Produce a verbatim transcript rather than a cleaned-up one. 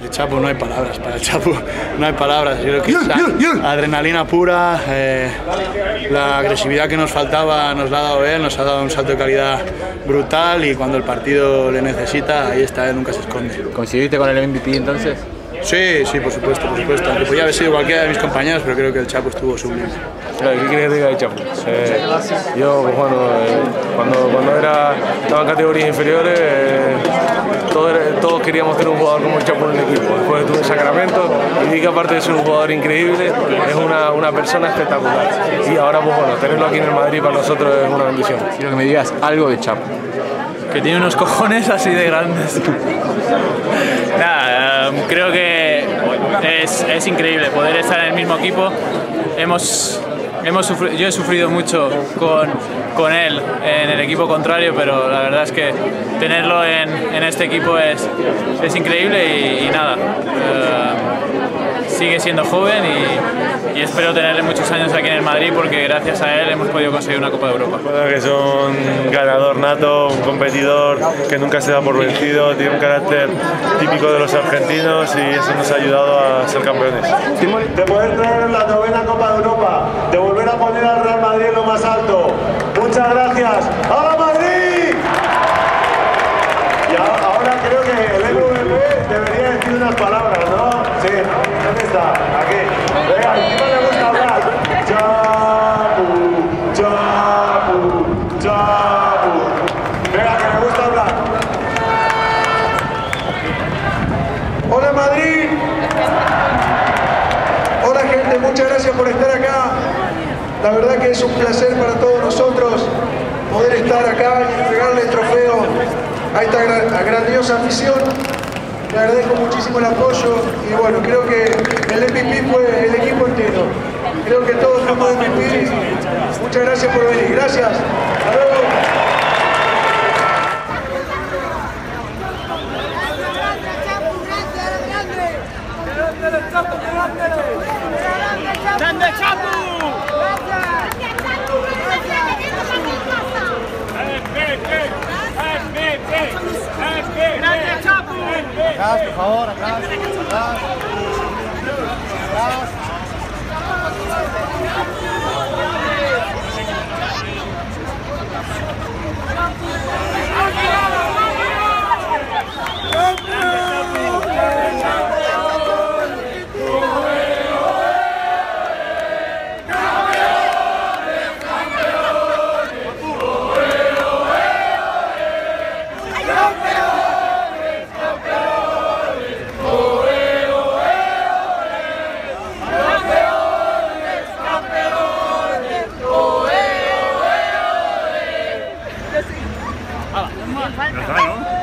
El Chapu, no hay palabras para el Chapu, no hay palabras. Yo creo que es adrenalina pura, eh, la agresividad que nos faltaba nos la ha dado él, nos ha dado un salto de calidad brutal y cuando el partido le necesita, ahí está él, nunca se esconde. ¿Coincidiste con el M V P entonces? Sí, sí, por supuesto, por supuesto. Aunque podía haber sido cualquiera de mis compañeros, pero creo que el Chapu estuvo sublime. ¿Qué quieres que te diga el Chapu? Eh, yo, pues, bueno, eh, cuando, cuando era, estaba en categorías inferiores, eh, todos, todos queríamos tener un jugador como el Chapu en el equipo. Después estuve en Sacramento y vi que aparte de ser un jugador increíble, es una, una persona espectacular. Y ahora, pues bueno, tenerlo aquí en el Madrid para nosotros es una bendición. Quiero que me digas algo de Chapu. Que tiene unos cojones así de grandes. Nada, um, creo que es, es increíble poder estar en el mismo equipo. Hemos, hemos sufrido, yo he sufrido mucho con, con él en el equipo contrario, pero la verdad es que tenerlo en, en este equipo es, es increíble y, y nada. Uh, sigue siendo joven y, y espero tenerle muchos años aquí en el Madrid porque gracias a él hemos podido conseguir una Copa de Europa. Bueno, que es un ganador nato, un competidor que nunca se da por vencido, tiene un carácter típico de los argentinos y eso nos ha ayudado a ser campeones. De poder traer la novena Copa de Europa, de volver a poner al Real Madrid en lo más alto. Muchas gracias. ¡Hola Madrid! Y ahora creo que el M V P debería decir unas palabras, ¿no? Sí, ¿dónde está? Aquí. Venga, encima le gusta hablar. Chapu, Chapu, Chapu. Venga, que me gusta hablar. Hola Madrid. Hola gente, muchas gracias por estar acá. La verdad que es un placer para todos nosotros poder estar acá y entregarle el trofeo a esta grandiosa afición. Le agradezco muchísimo el apoyo y bueno, creo que el M V P fue el equipo entero. Creo que todos fuimos M V P. Muchas gracias por venir. Gracias. Hasta luego. ¡Grande Chapu! ¡Grande Chapu! Atrás, por favor, atrás, atrás. Atrás. ¿No?